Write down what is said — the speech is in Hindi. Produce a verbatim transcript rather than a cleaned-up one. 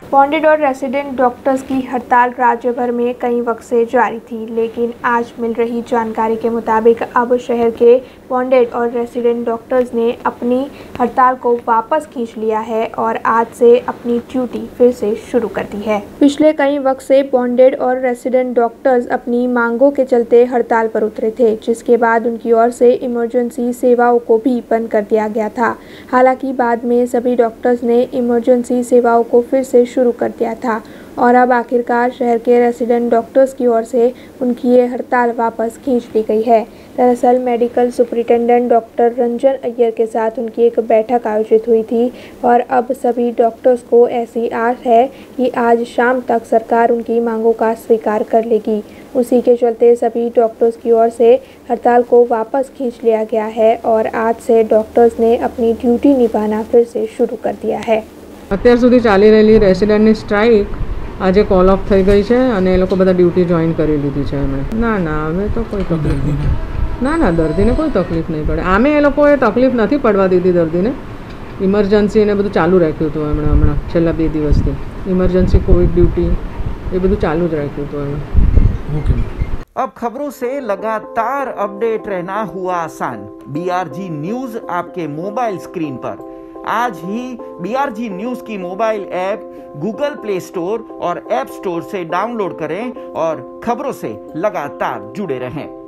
बॉन्डेड और रेसिडेंट डॉक्टर्स की हड़ताल राज्य भर में कई वक्त से जारी थी, लेकिन आज मिल रही जानकारी के मुताबिक अब शहर के बॉन्डेड और रेसिडेंट डॉक्टर्स ने अपनी हड़ताल को वापस खींच लिया है और आज से अपनी ड्यूटी फिर से शुरू कर दी है। पिछले कई वक्त से बॉन्डेड और रेसिडेंट डॉक्टर्स अपनी मांगों के चलते हड़ताल पर उतरे थे, जिसके बाद उनकी ओर से इमरजेंसी सेवाओं को भी बंद कर दिया गया था। हालांकि बाद में सभी डॉक्टर्स ने इमरजेंसी सेवाओं को फिर से शुरू कर दिया था और अब आखिरकार शहर के रेसिडेंट डॉक्टर्स की ओर से उनकी ये हड़ताल वापस खींच ली गई है। दरअसल medical superintendent doctor Ranjan Iyer के साथ उनकी एक बैठक आयोजित हुई थी और अब सभी डॉक्टर्स को ऐसी आस है कि आज शाम तक सरकार उनकी मांगों का स्वीकार कर लेगी। उसी के चलते सभी डॉक्टर्स की ओर से हड़ताल को वापस खींच लिया गया है और आज से डॉक्टर्स ने अपनी ड्यूटी निभाना फिर से शुरू कर दिया है। અત્યાર સુધી ચાલી રહેલી રેસિડેન્ટની સ્ટ્રાઇક આજે કોલ ઓફ થઈ ગઈ છે અને એ લોકો બધા ડ્યુટી જોઈન કરી લીધી છે એમણે. ના ના હવે તો કોઈ તકલીફ નહીં. ના ના દર્દીને કોઈ તકલીફ નહીં પડે. આમે એ લોકોએ તકલીફ નથી પડવા દીધી દર્દીને. ઇમરજન્સી ને બધું ચાલુ રાખ્યું હતું એમણે હમણાં છેલ્લા બે દિવસથી. ઇમરજન્સી કોવિડ ડ્યુટી એ બધું ચાલુ જ રાખ્યું હતું એમણે. ઓકે. अब खबरों से लगातार अपडेट रहना हुआ आसान। बीआरजी न्यूज आपके मोबाइल स्क्रीन पर आज ही बीआरजी न्यूज की mobile app Google play store और ऐप स्टोर से डाउनलोड करें और खबरों से लगातार जुड़े रहें।